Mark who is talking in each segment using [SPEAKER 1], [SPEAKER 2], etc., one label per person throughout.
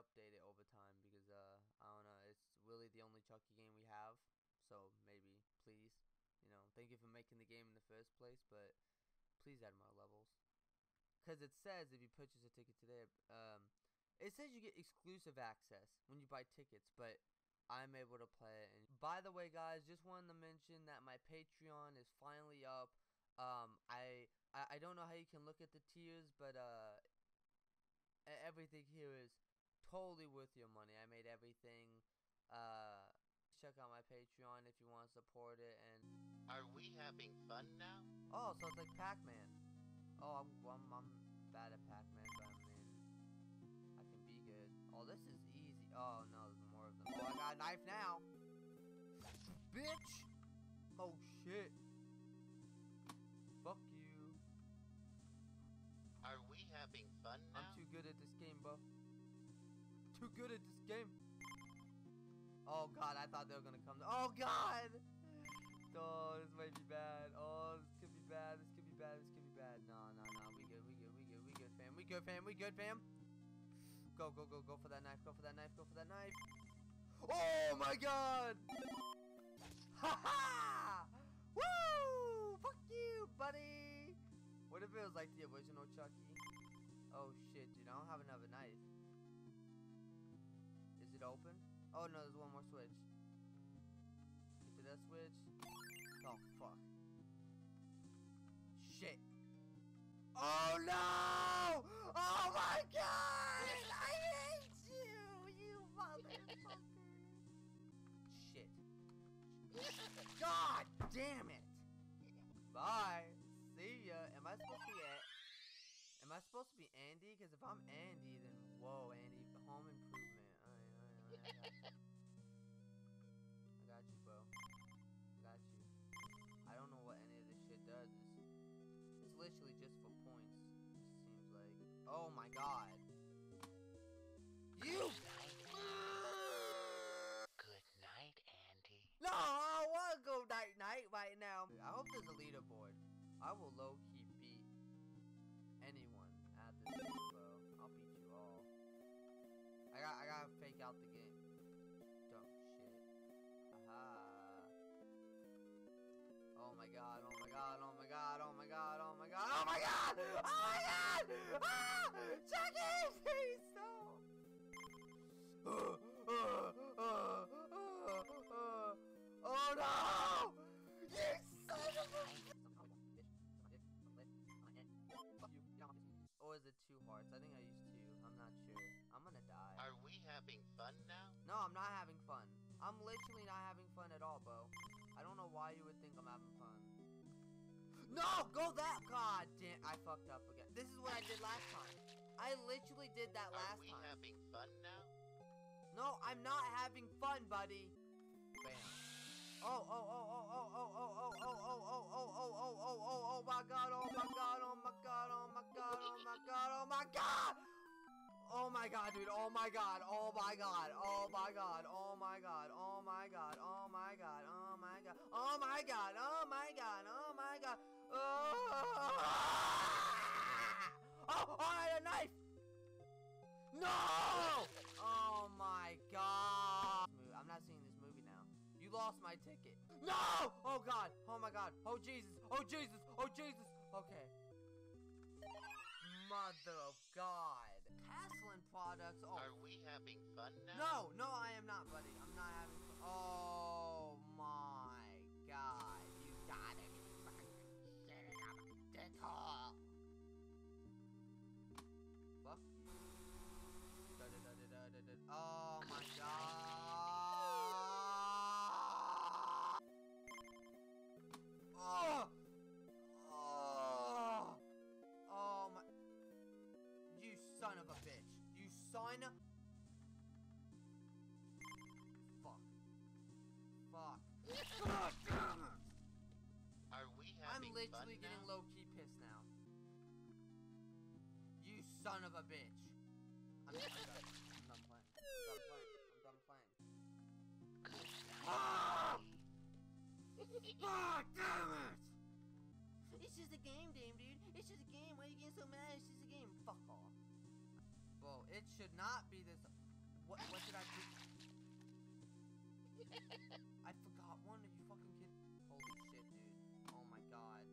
[SPEAKER 1] update it over time because I don't know, it's really the only Chucky game we have. So maybe, please, thank you for making the game in the first place, but please add more levels. Cause it says if you purchase a ticket today, it says you get exclusive access when you buy tickets, but I'm able to play it. And by the way, guys, just wanted to mention that my Patreon is finally up. I don't know how you can look at the tiers, but everything here is totally worth your money. I made everything. Check out my Patreon if you want to support it. And
[SPEAKER 2] are we having fun now?
[SPEAKER 1] Oh, so it's like Pac-Man. Oh, I'm bad at Pac-Man, but I mean, I can be good. Oh, this is easy. Oh no, there's more of them. Oh, I got a knife now. Bitch! Oh shit. Fuck you.
[SPEAKER 2] Are we having fun now?
[SPEAKER 1] I'm too good at this game, bro. Too good at this game. Oh god, I thought they were gonna come. Oh god! Oh, this might be bad. Oh, this could be bad. This could be bad. This could be bad. No. We good, fam. We good, fam. Go for that knife. Go for that knife. Go for that knife. Oh my god! Ha ha! Woo! Fuck you, buddy! What if it was like the original Chucky? Oh shit, dude. I don't have another knife. Is it open? Oh no, there's one more switch. Get to that switch. Oh fuck. Shit. Oh no! Oh my god! I hate you, you motherfucker. Shit. God damn it! Bye. See ya. Am I supposed to be Andy? Because if I'm Andy, then whoa, Andy, home improvement. I got you, bro. I got you. I don't know what any of this shit does. It's literally just for points. It seems like. Oh my god. You.
[SPEAKER 2] Good night, Andy.
[SPEAKER 1] No, I don't want to go night right now. I hope there's a leaderboard. I will low-key beat anyone at this game, bro. I'll beat you all. I gotta fake out the game. Dumb shit. Haha. Oh my god, oh my god, oh my god, oh my god, oh my god, oh my god! Oh my god! Ah! Chucky, please stop! Oh no! You son of a... Or is it 2 hearts? I think I used 2. I'm not sure. I'm gonna die.
[SPEAKER 2] Are we having fun now?
[SPEAKER 1] No, I'm not having fun. I'm literally not having fun at all, bro. I don't know why you would think I'm having fun. No! Go that! God damn. I fucked up again. This is what I did last time. I literally did that last time.
[SPEAKER 2] Are we having fun now?
[SPEAKER 1] No, I'm not having fun, buddy. Bam. Oh my god, oh my god, oh my god, oh my god, oh my god, oh my god! Oh my god, dude, oh my god, oh my god, oh my god, oh my god, oh my god, oh my god, oh my god, oh my god, oh my god, oh my god, oh, I had a knife! No! Oh my god. I'm not seeing this movie now. You lost my ticket. No! Oh god. Oh my god. Oh Jesus. Oh Jesus. Oh Jesus. Okay. Mother of God. Caslin products. Oh.
[SPEAKER 2] Are we having fun now?
[SPEAKER 1] No, I am not, buddy. I'm not having fun. Oh my god. You gotta be fucking shitting up this hole. Fuck you. Oh my god! Oh my! You son of a bitch! You son! Fuck! God damn it!
[SPEAKER 2] Are we having
[SPEAKER 1] I'm literally
[SPEAKER 2] fun
[SPEAKER 1] getting
[SPEAKER 2] now?
[SPEAKER 1] low-key pissed now. You son of a bitch! I'm done playing. I'm done playing. Ah! God damn it! It's just a game, dude. It's just a game. Why are you getting so mad? It's just a game. Fuck off. Bro, it should not be this. What did I do? I forgot one. Are you fucking kidding? Holy shit, dude. Oh my god.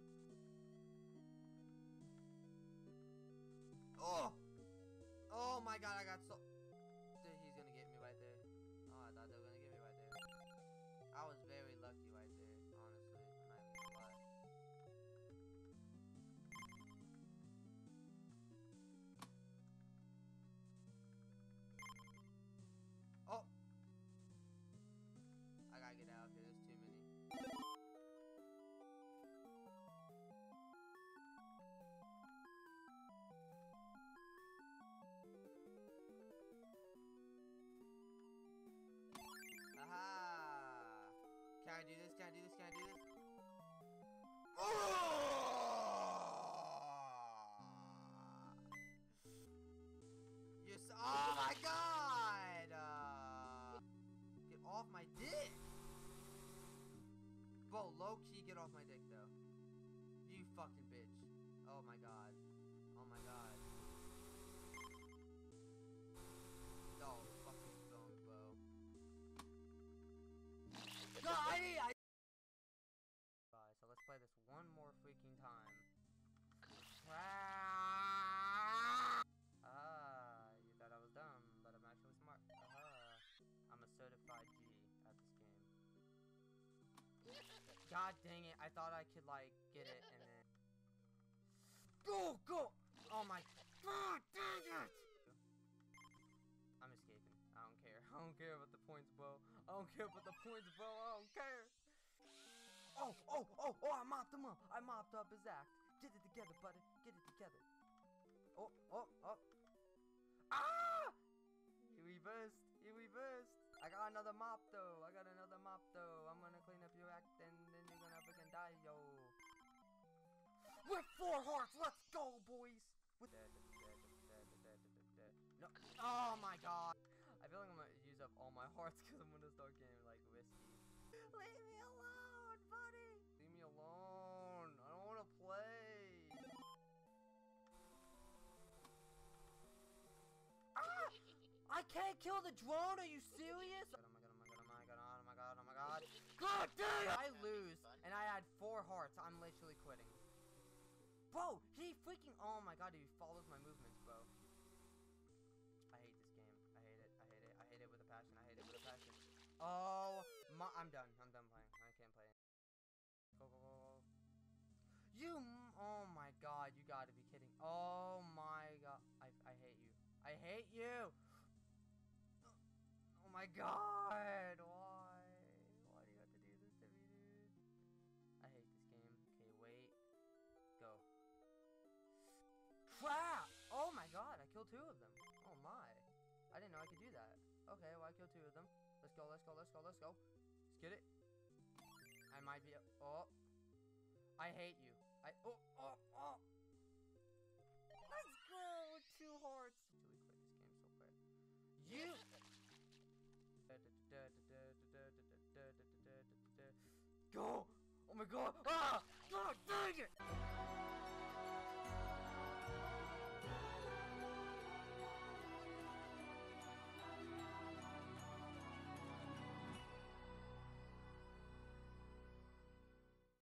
[SPEAKER 1] Oh! Oh my god, I got so... Dude, he's gonna get me right there. Oh, I thought they were gonna get me right there. I was very lucky right there, honestly. I'm not even gonna lie. Oh! I gotta get out of here. There's too many. Aha! Can I do this? Can I do this? Can I do this? Oh! You're so, oh my god! Get off my dick! Bro, low key, get off my dick though. You fucking bitch. Oh my god. Oh my god. No, fucking don't, bro. No, I so let's play this one more freaking time. Ah, you thought I was dumb, but I'm actually smart. I'm a certified G at this game. God dang it, I thought I could like get it and then go! Oh my god dang it! I'm escaping. I don't care. I don't care about the points, bro. I don't care about the points, bro. I don't care. Oh, I mopped him up. I mopped up his act. Get it together, buddy. Get it together. Oh. Ah! He reversed. I got another mop, though. I'm gonna clean up your act, and then you're gonna freaking die, yo. With 4 hearts. Let's go, boys. With no. Oh, my God. I feel like I'm gonna use up all my hearts because I'm gonna start getting, like, risky. Leave me alone, buddy! Leave me alone. I don't want to play. Ah! I can't kill the drone. Are you serious? Oh my god. God dang it! I lose, and I had 4 hearts. I'm literally quitting. Bro, he freaking... Oh my god, he follows my movements, bro. I hate this game. I hate it with a passion. Oh, I'm done playing. I can't play. Go. Oh my god, you gotta be kidding. Oh my god, I hate you. I hate you. Oh my god, why? Why do you have to do this to me, dude? I hate this game. Okay, wait. Go. Crap! Oh my god, I killed 2 of them. Oh my. I didn't know I could do that. Okay, well I killed 2 of them. Let's go. Let's get it. I might be... Oh. I hate you. Oh. Let's go. 2 hearts. Really quit this game so quick. You... Go! Oh my god! Ah! God dang it!